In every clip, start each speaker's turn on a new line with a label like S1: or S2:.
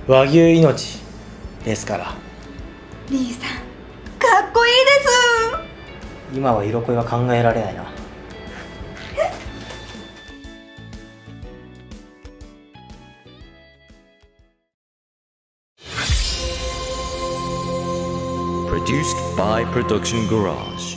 S1: 和牛命ですから。
S2: リーさんかっこいいです。
S1: 今は色恋は考えられないな。
S3: Produced by Production Garage.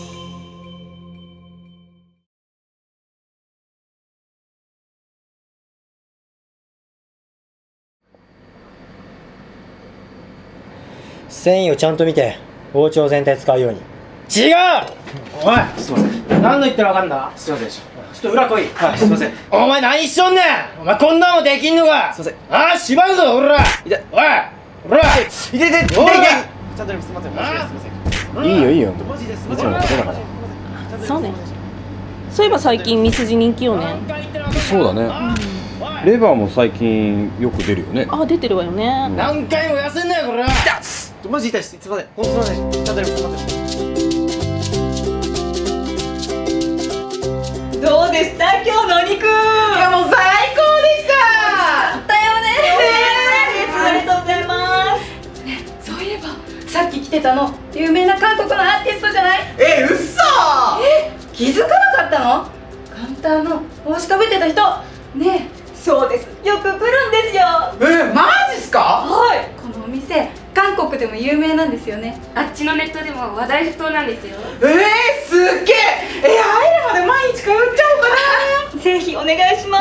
S1: 繊維をちゃんと見て包丁全体使うように。違う。おい、すいません。何の言ってるか分かんだ。すいません。ちょっと裏来い。はい、すいません。お前何しとんねん。お前こんなのできんのか。すいません。ああ、縛るぞ、おら。痛い。おい、おら。痛い痛い痛い。おい。ちゃんとすいません。すいません。いいよいいよ。いつものことだから。
S4: そうね。そういえば最近ミスジ人気よね。
S5: そうだね。レバーも最近よく出るよね。
S4: あ、出てるわよね。
S1: 何回も痩せんなよ、これ。マジ痛いです。すいません。本当すいません。ちゃんとすいません。
S4: どうでした？今日のお肉。い
S6: やもう最高でした。
S2: だよね。
S4: ありがとうございます。
S2: そういえばさっき来てたの有名な韓国のアーティストじゃない？
S6: うっそ
S2: 気づかなかったの？カウンターの帽子かぶってた人ねえ。
S4: そうです。よく来るんですよ。
S6: マジっすか？
S2: はい。このお店韓国でも有名なんですよね。
S7: あっちのネットでも話題沸騰なんですよ。
S6: すっげえ。会えるまで毎日通っちゃおうかな。
S4: ぜひお願いします。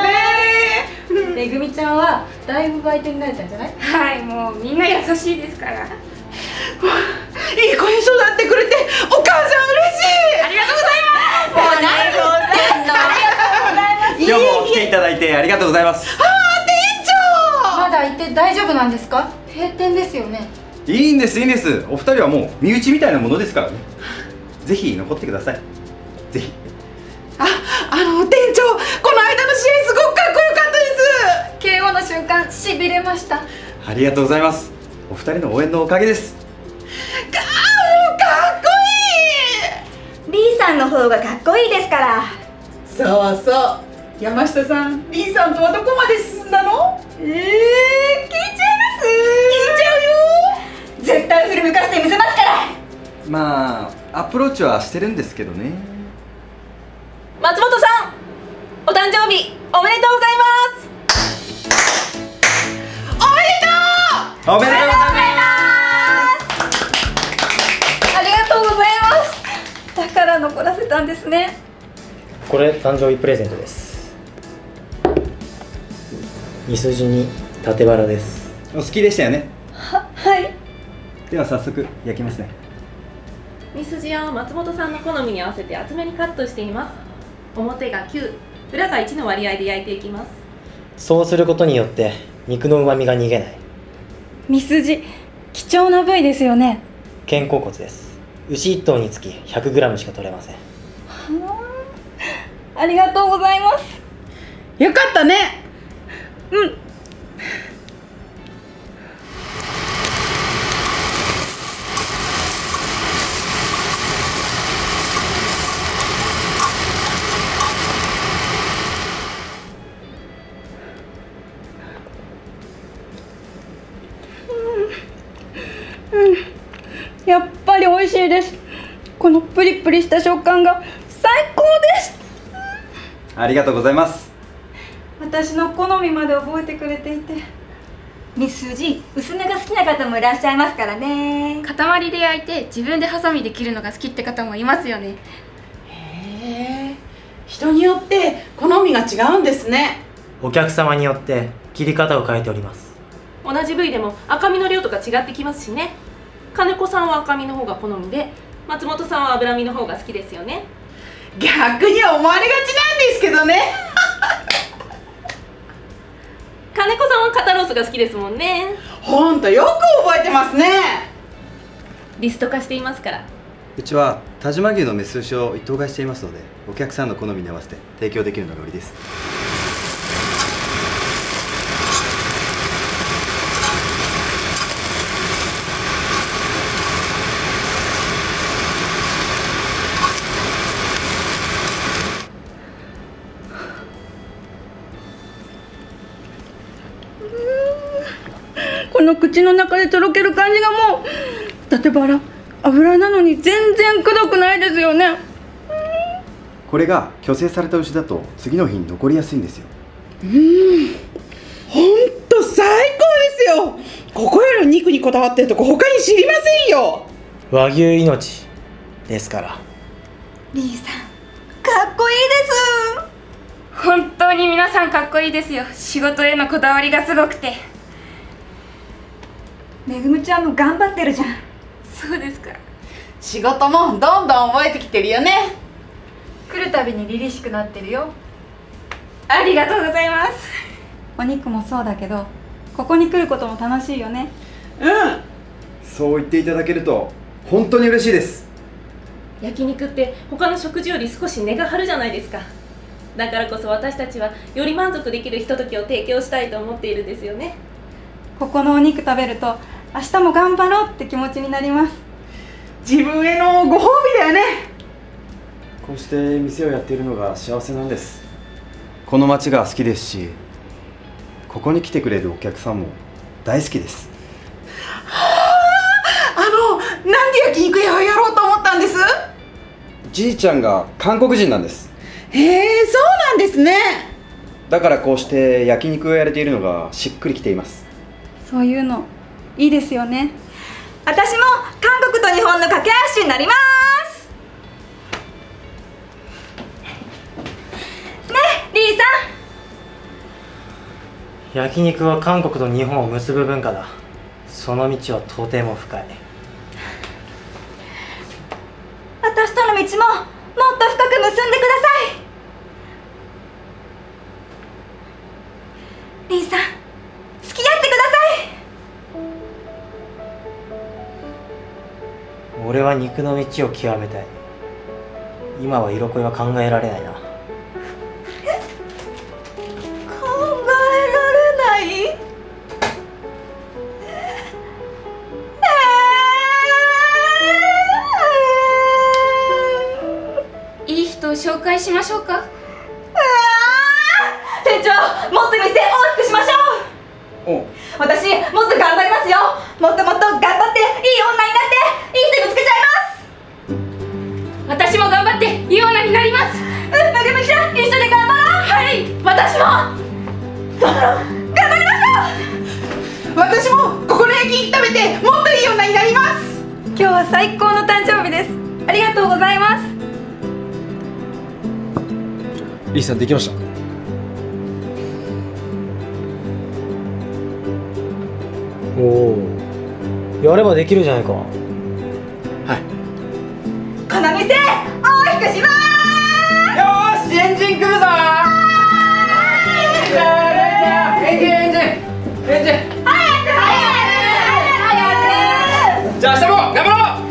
S2: めぐみちゃんはだいぶバイトになれたんじゃない？
S7: はい、もうみんな優しいですから。
S6: いい子に育ってくれてお母さん嬉しい。
S7: ありがとうございます。
S2: もう何言ってんの？ありがとうございます。
S5: 今日も来ていただいてありがとうございます。
S6: 店長。
S2: まだ行って大丈夫なんですか？閉店ですよね。
S5: いいんですいいんです。お二人はもう身内みたいなものですからね。ぜひ残ってください。ぜひ。
S6: 店長、この間の試合すごくかっこよかったです。
S2: KO の瞬間しびれました。
S5: ありがとうございます。お二人の応援のおかげです。
S6: もうかっこいい。
S2: リーさんの方がかっこいいですから。
S6: そうそう。山下さん、リーさんとはどこまで進んだの？
S2: 聞いちゃいます？聞いちゃうよ。絶対振り向かせてみせますから。
S5: まあアプローチはしてるんですけどね。
S4: 松本さん、お誕生日おめでとうございます。
S6: おめでとう。
S5: おめでとうございます。
S2: ありがとうございます。だから残らせたんですね。
S1: これ誕生日プレゼントです。ミスジに縦バラです。
S5: お好きでしたよね。
S2: はい。
S5: では早速焼きますね。
S4: ミスジは松本さんの好みに合わせて厚めにカットしています。表が9、裏が1の割合で焼いていきます。
S1: そうすることによって肉の旨味が逃げない。
S2: ミスジ貴重な部位ですよね。
S1: 肩甲骨です。牛1頭につき 100g しか取れません。
S2: ありがとうございます。
S6: よかったね。
S2: うん。やっぱり美味しいです。このプリプリした食感が最高です。
S5: ありがとうございます。
S2: 私の好みまで覚えてくれていて。
S8: ミスジ、薄めが好きな方もいらっしゃいますからね。
S7: 塊で焼いて自分でハサミで切るのが好きって方もいますよね。
S6: へえ、人によって好みが違うんですね。
S1: お客様によって切り方を変えております。
S4: 同じ部位でも赤身の量とか違ってきますしね。金子さんは赤身の方が好みで、松本さんは脂身の方が好きですよね。
S6: 逆に思われがちなんですけどね。
S4: 金子さんは肩ロースが好きですもんね。
S6: ほんとよく覚えてますね。
S4: リスト化していますから。
S5: うちは但馬牛のメス牛を一頭買いしていますので、お客さんの好みに合わせて提供できるのが売りです。
S2: ここの口の中でとろける感じがもう、だってバラ油なのに全然くどくないですよね。
S5: これが去勢された牛だと次の日に残りやすいんですよ。
S6: ほんと最高ですよ。ここより肉にこだわってるとこ他に知りませんよ。
S1: 和牛命ですから。
S8: リーさんかっこいいです。
S7: 本当に皆さんかっこいいですよ。仕事へのこだわりがすごくて。
S8: めぐむちゃんも頑張ってるじゃん。
S7: そうですか。
S6: 仕事もどんどん覚えてきてるよね。
S8: 来るたびに凛々しくなってるよ。
S7: ありがとうございます。
S2: お肉もそうだけど、ここに来ることも楽しいよね。
S5: そう言っていただけると本当に嬉しいです。
S4: 焼肉って他の食事より少し値が張るじゃないですか。だからこそ私たちはより満足できるひとときを提供したいと思っているんですよね。
S2: ここのお肉食べると明日も頑張ろうって気持ちになります。
S6: 自分へのご褒美だよね。
S9: こうして店をやっているのが幸せなんです。
S5: この町が好きですし、ここに来てくれるお客さんも大好きです。
S6: なんで焼肉屋をやろうと思ったんです？
S5: じいちゃんが韓国人なんです。
S6: へえ、そうなんですね。
S5: だからこうして焼肉をやれているのがしっくりきています。
S2: そういうのいいですよね。
S8: 私も韓国と日本の架け橋になります。ねえリーさん。
S1: 焼肉は韓国と日本を結ぶ文化だ。その道はとても深い。
S8: 私との道ももっと深く結んでください。リーさん付き合ってください。
S1: 俺は肉の道を極めたい。今は色恋は考えられないな。
S8: 考えられない？
S7: いい人を紹介しましょうか。
S8: 店長、もっと店大きくしましょう。私もっと頑張りますよ。もっともっと頑張っていい女になっていい人見つけちゃいます。
S7: 私も頑張っていい女になります。
S8: めぐみちゃん一緒に頑張ろう。
S7: はい、私も
S8: 頑張りましょう。
S6: 私もここの焼肉食べてもっといい女になります。
S2: 今日は最高の誕生日です。ありがとうございます。
S9: リーさんできました。
S1: おお、やればできるじゃないか。
S6: はい。
S8: この店大きくしまーす。
S1: よーし、エンジン組むぞー。エンジン早くじゃあ明日も頑張ろう。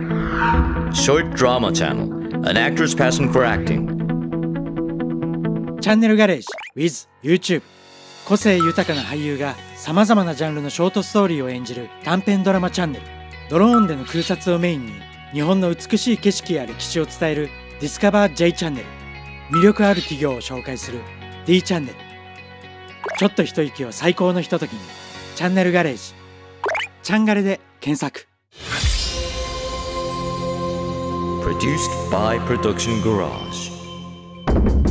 S3: Short Drama Channel, an actor's passion for acting.
S10: チャンネルガレージ with YouTube。 個性豊かな俳優がさまざまなジャンルのショートストーリーを演じる短編ドラマチャンネル。ドローンでの空撮をメインに日本の美しい景色や歴史を伝えるディスカバー J チャンネル。魅力ある企業を紹介する D チャンネル。ちょっと一息を最高のひとときにチャンネルガレージ。チャンガレで検索。
S3: Produced by Production Garage.